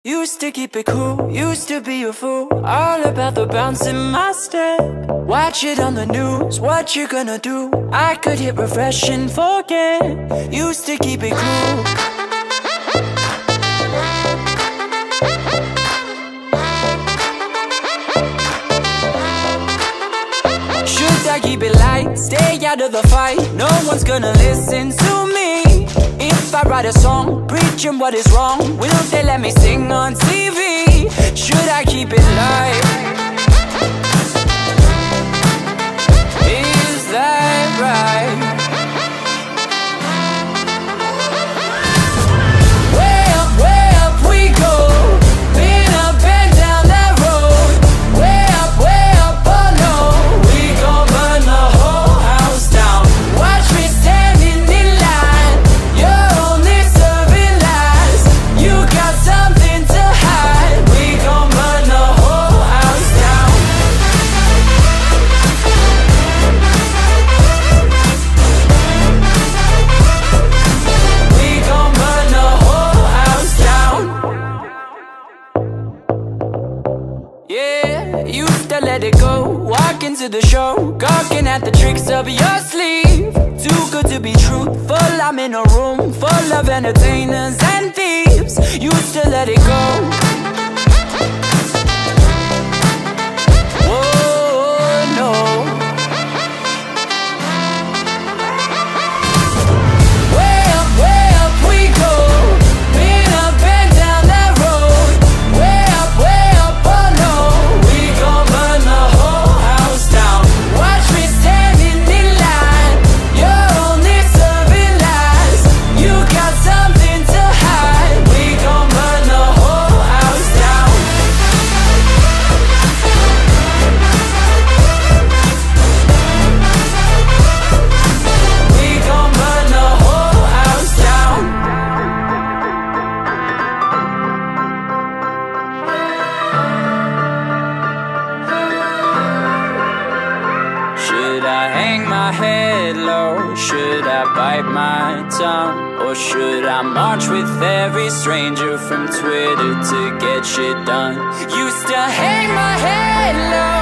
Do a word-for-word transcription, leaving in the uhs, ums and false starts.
Used to keep it cool, used to be a fool, all about the bounce in my step. Watch it on the news, what you gonna do? I could hit refresh and forget. Used to keep it cool. Should I keep it light, stay out of the fight? No one's gonna listen to me. If I write a song, preaching what is wrong, will they let me sing on T V? Should I keep it light? Is that right? Way up, way up we go, been up and down that road. Way up, way up, oh no, we gon' burn the whole house down. Watch me standing in line, you're only serving lies. You got something to hide, we gon' burn the whole house down. We gon' burn the whole house down. Yeah, used to let it go, walk into the show, gawking at the tricks up your sleeve. Too good to be truthful, I'm in a room full of entertainers and thieves. Used to let it go. Whoa, no. Way up, way up we go, been up and down that road. Way up, way up, oh no, we gon' burn the whole house down. Watch me standing in line, you're only serving lies. You got something to hide, we gon' burn the whole house down. We gon' burn the whole house down. Should I hang my head low? Should I bite my tongue? Or should I march with every stranger from Twitter to get shit done? Used to hang my head low.